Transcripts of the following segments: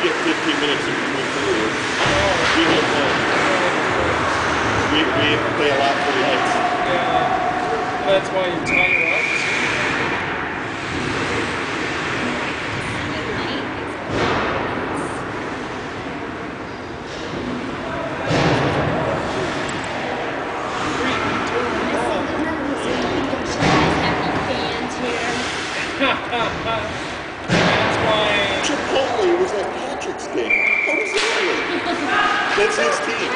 get 15 minutes in between periods. We get one. We play a lot for the ice. Yeah. That's why you tie her up. That's why Chipotle was at Patrick's game. How was that work? That's his team.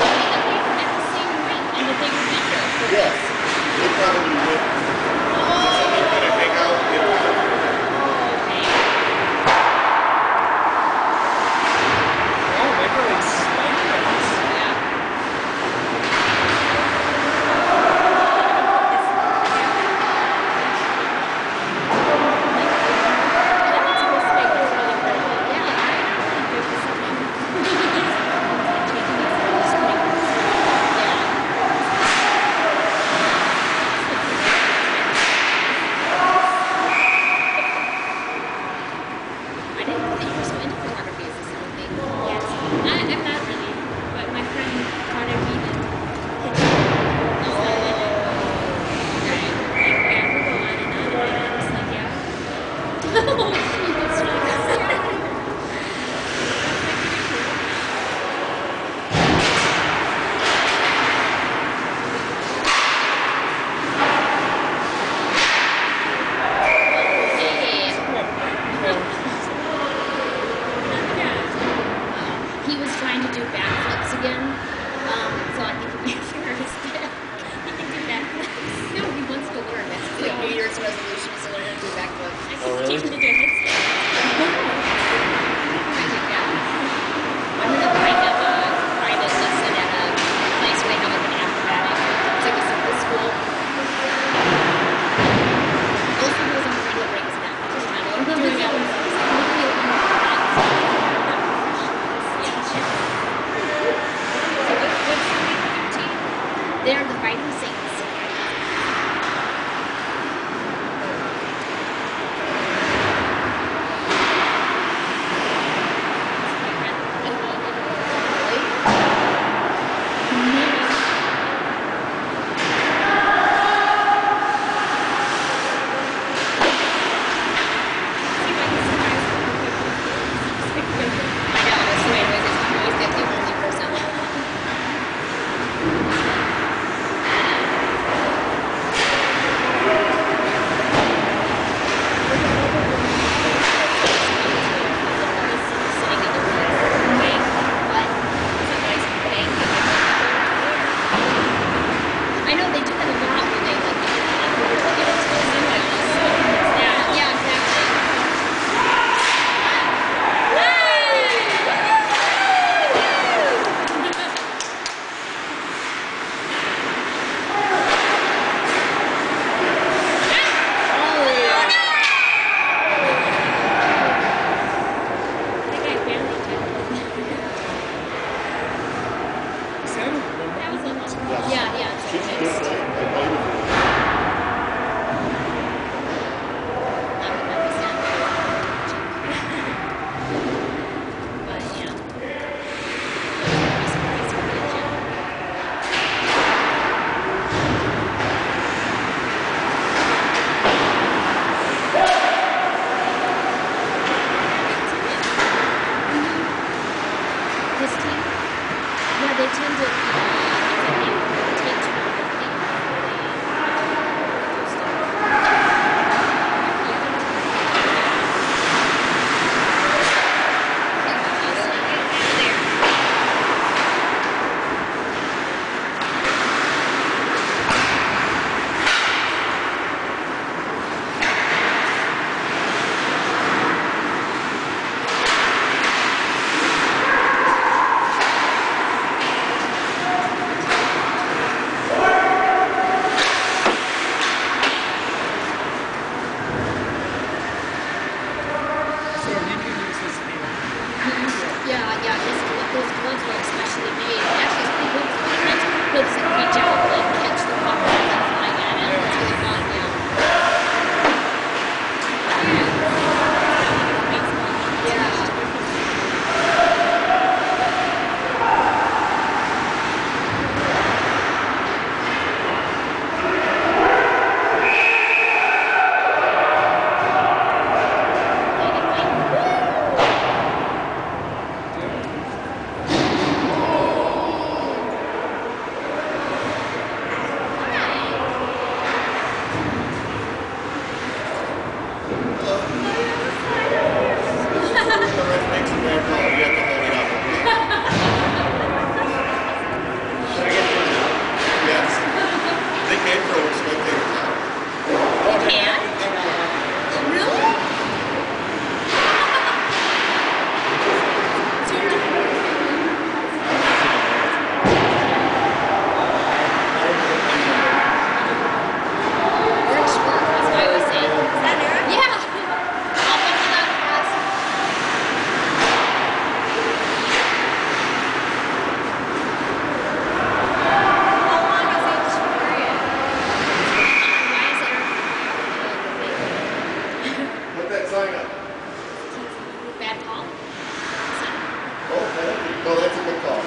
Yes. They probably went. They're going to hang out in oh, they really slammed us. He was trying to do backflips again, so I think he figured his back. He can do backflips. No, he wants to learn. That's his New Year's resolution is to learn how to do backflips. I Oh, really? teach him to do headstands. I'm gonna find him a private lesson at a place where they have like an acrobatic. It's like a simple school. Also, he was on the regular break his back. Just trying to learn doing it. They're the Fighting Saints.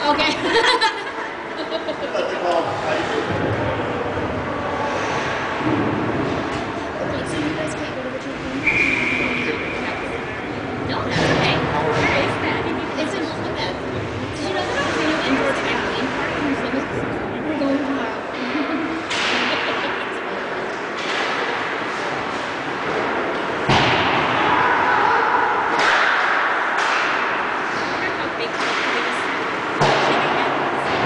Okay. That's called hiking. Okay, so you guys can't go to the trampoline park? No, that's okay. Where is that? It's in Plymouth. Did you know that there's a new indoor trampoline park in Plymouth? We're going tomorrow. I wonder how big the biggest chicken is.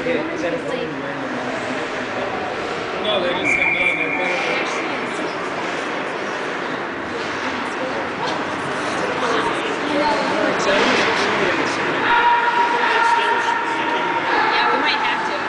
Okay, is that a phone? No, they just said no. They're better. More excited or serious? Yeah, we might have to.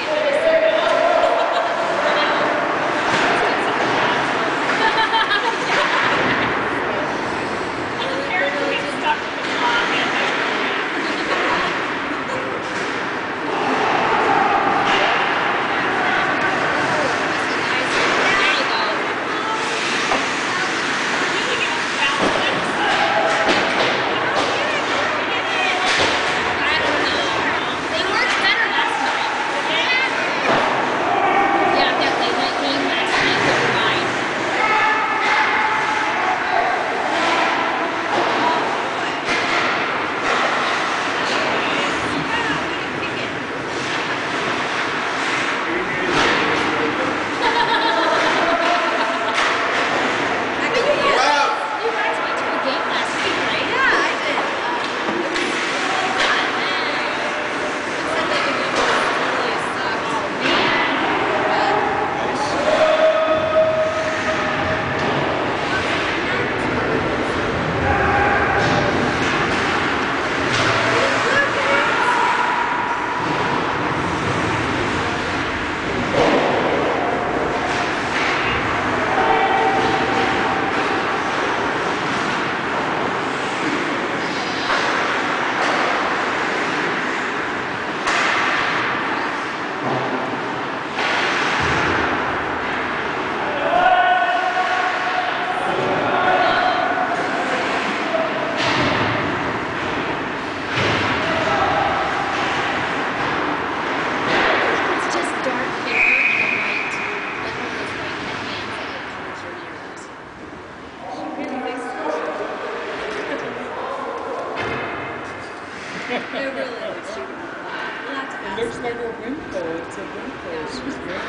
It looks like a wimple. It's a wimple. She's good.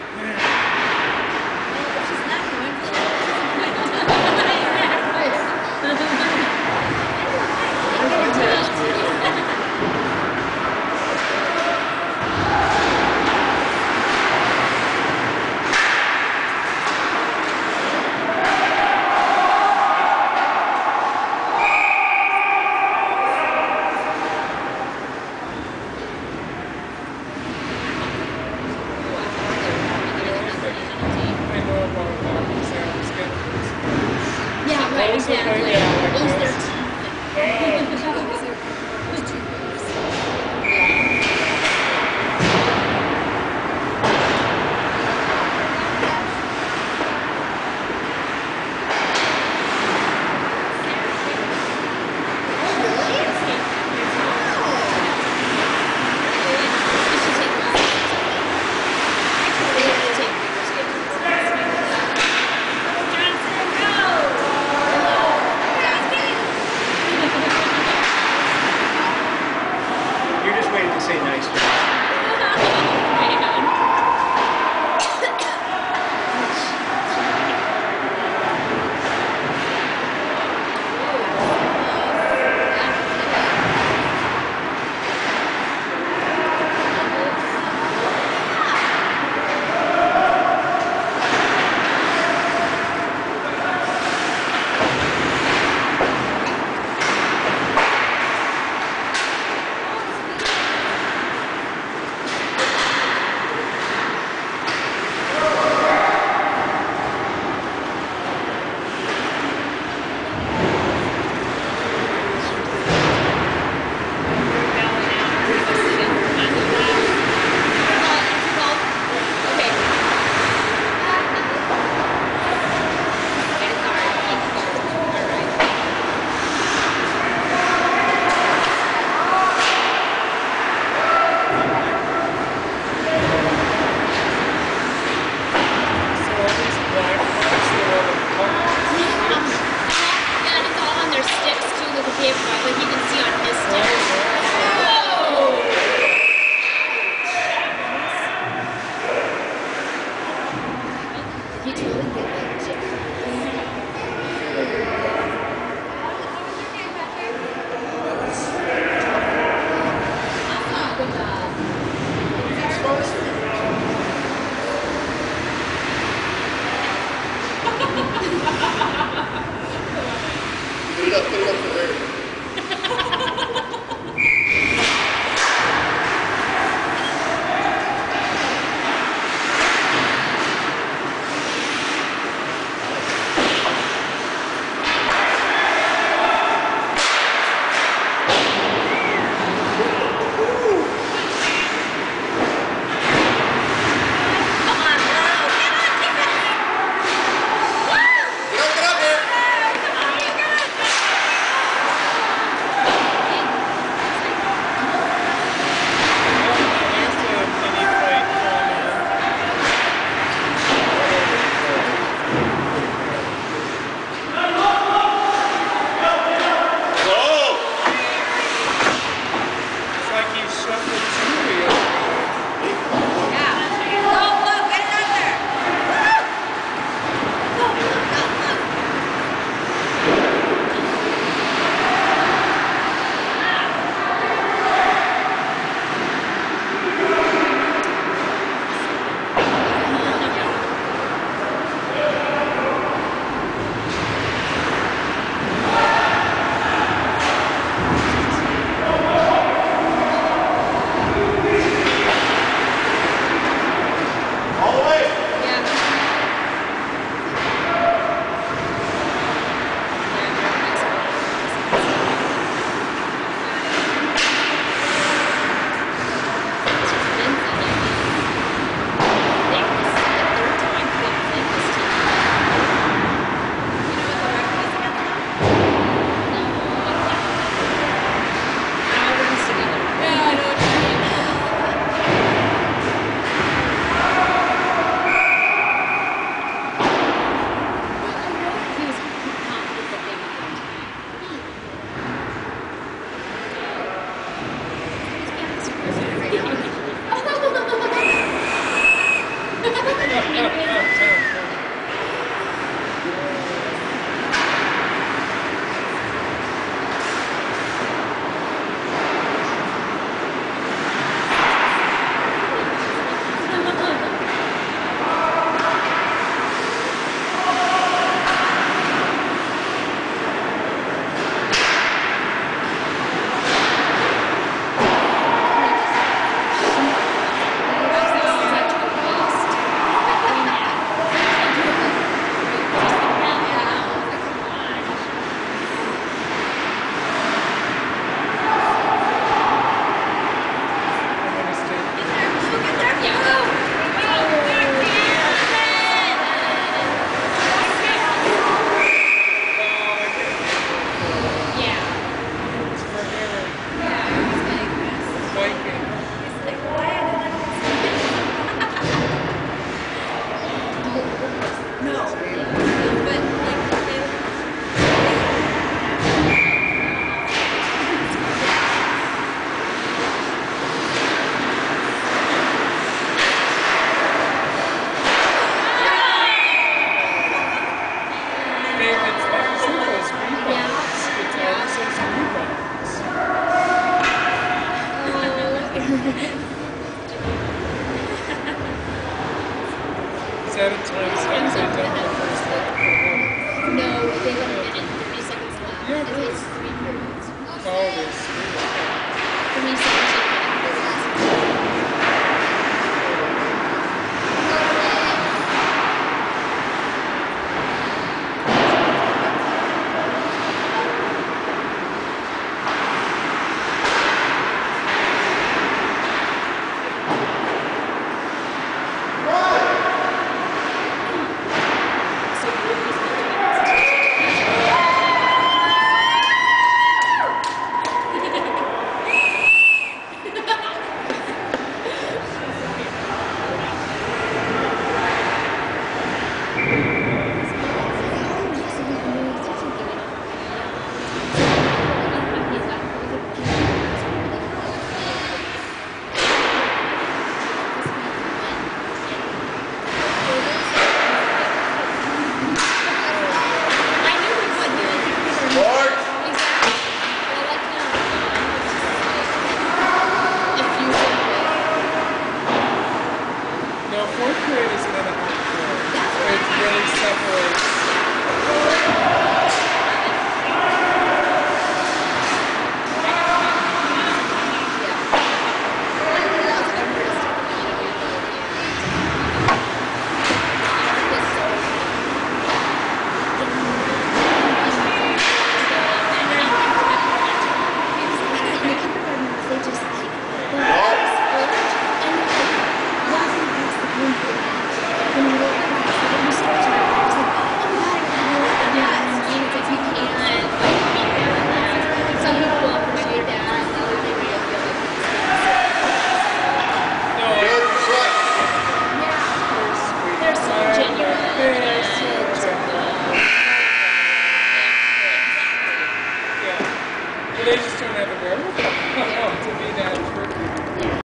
I know about Sam's schedules. Yeah, right, Those are exactly. like- yeah, like Lose their those. You're just waiting to say nice job. Is that a time Time's stamp? up for that first no, they let a minute, 30 seconds left. Yeah, It's 3 periods. Oh, there's